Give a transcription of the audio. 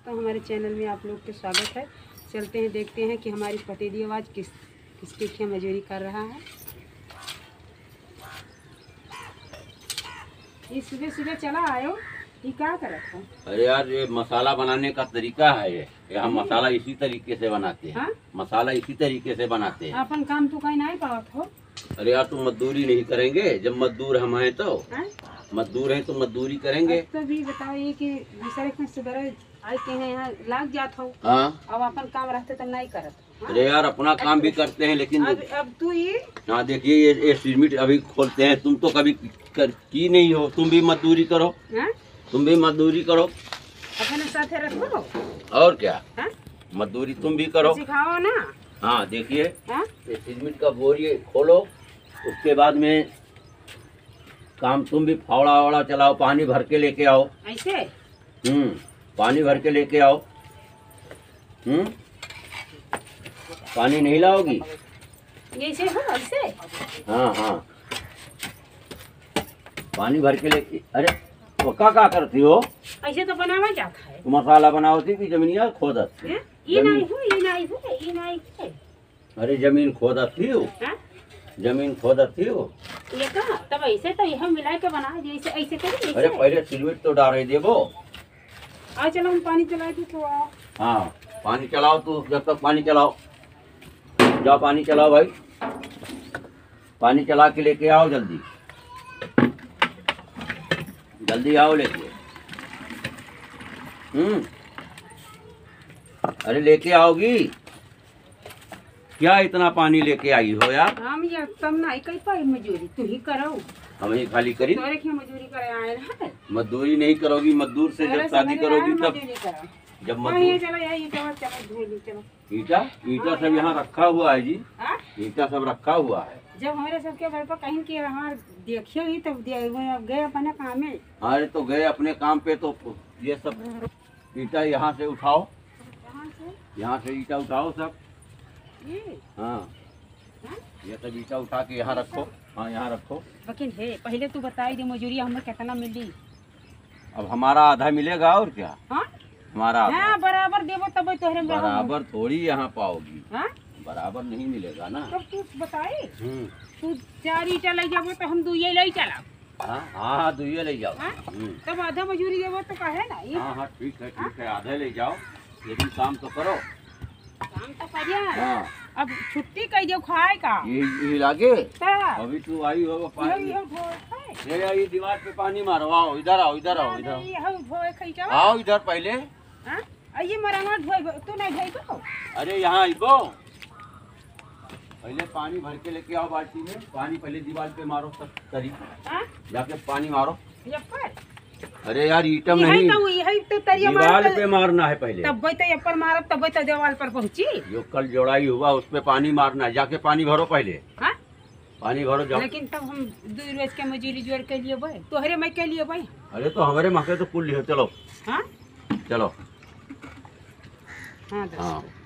दोस्तों, हमारे चैनल में आप लोग का स्वागत है। चलते हैं, देखते हैं कि हमारी पतीली आवाज़ किसके क्या मजूरी कर रहा है। ये सुबह सुबह चला आयो, ये क्या कर रखा? अरे यार, ये मसाला बनाने का तरीका है। ये हम मसाला इसी तरीके से बनाते हैं। हाँ? मसाला इसी तरीके से बनाते हैं। अपन काम तो कहीं नहीं पावत हो। अरे यार, तुम मजदूरी नहीं करेंगे? जब मजदूर हम हैं तो हाँ? मजदूर हैं तो मजदूरी करेंगे। तो भी बताओ, ये कि दूसरे के सुबह आए के हैं यहाँ लाग जात हो। हाँ, अब अपन काम रहते तो नहीं करत। हाँ? अरे यार, अपना काम भी करते हैं लेकिन अब तू ये हाँ देखिए, ये सिरमिट अभी खोलते हैं। तुम तो कभी की नहीं हो। तुम भी मजदूरी करो। हाँ? तुम भी मजदूरी करो। अपने साथे रखो। और क्या, हाँ? मजदूरी तुम भी करो। सिखाओ ना। हाँ देखिए, हाँ? ये सिरमिट का बोरी खोलो, उसके बाद में काम तुम भी फावड़ा वावड़ा चलाओ, पानी भर के लेके आओ। ऐसे पानी भर के लेके आओ। पानी नहीं लाओगी? ऐसे हो ऐसे। हाँ हाँ, पानी भर के लेके। अरे तो क्या करती हो? ऐसे तो बनावा जाता है। तुम मसाला बनाओती कि जमीनिया खोदत? ये नहीं हो, ये नहीं हो, ये नहीं हो। अरे जमीन खोदती हो? हाँ? जमीन खोदती हो? ये का तब ऐसे तो यह मिला के बना दे, ऐसे ऐसे करिए। अरे पहले सिलमिट तो डाल देबो। आ चलो, हम पानी चला दे तो आओ। हाँ, पानी चलाओ। तो जब तक पानी चलाओ, जाओ पानी चलाओ भाई। पानी चला के लेके आओ, जल्दी जल्दी आओ लेके। अरे लेके आओगी क्या? इतना पानी लेके आई हो यार? हम ये तब नहीं कर पाए मजूरी, तू ही करो। हम ही खाली करी? तोरे की मजूरी करे आए हैं। मजदूरी नहीं करोगी? मजदूर से जब शादी करोगी तब। जब हाँ, ये मजदूर चलो, ये चलो, चलो धो ली, चलो। ईटा ईटा सब यहाँ रखा हुआ है जी। हाँ? ईटा सब रखा हुआ है। जब हमारे सबके घर पर कहीं की हमारे देखियो ही तब गए अपने काम में। अरे तो गए अपने काम पे, तो ये सब ईटा यहाँ से उठाओ। कहाँ से? यहाँ से ईटा उठाओ सब। ये हाँ, हाँ? ये सब ईटा उठा के यहाँ रखो। हाँ, यहाँ रखो। लेकिन है पहले तू बताई दे मजूरी हमें कितना मिली। अब हमारा आधा मिलेगा और क्या? हाँ? हमारा आधा। हाँ, बराबर देवो तब तोहरे में हम। बराबर थोड़ी यहाँ पाओगी। हाँ? बराबर नहीं मिलेगा ना। तब तू बताई, हम्म। तू 4 ईटा ले जाबो तो हम 2 ले चला। हाँ हाँ, दुइये ले जाओ। हाँ? तब आधा मजूरी देवो तो कहे ना ये। हाँ हाँ, ठीक है ठीक है, आधे ले जाओ, लेकिन काम तो करो। काम तो करिए। हाँ, अब छुट्टी कह दो खाए का। ये लागे। ता अभी तू आई हो पानी। यही धोए ये ये दीवार पे पानी मारो। आओ इधर, आओ इधर, आओ इधर। यही धोए खई का। आओ इधर पहले। हां, ये मरंगा धोए तू नहीं धोइबो। अरे यहाँ आइबो, पहले पानी भर के लेके आओ बाल्टी में। पानी पहले दीवार पे मारो सब तरी। हां? जाके पानी मारो। ये पर अरे यार, ईटम नहीं, यही तो तरिया दीवार पे मारना है पहले। तब तो ये पर मारब तब तो दीवार पर पहुंची। जो कल जोड़ाई हुआ उस पे पानी मारना है। जाके पानी भरो पहले। हां? पानी भरो जाओ। लेकिन तब हम 2 रोज के मजूरी जोड़ के लिए भाई, तोहरे मैं के लिए भाई। अरे तो हमारे माके तो कुल लियो। चलो हां? चलो। हां हाँ।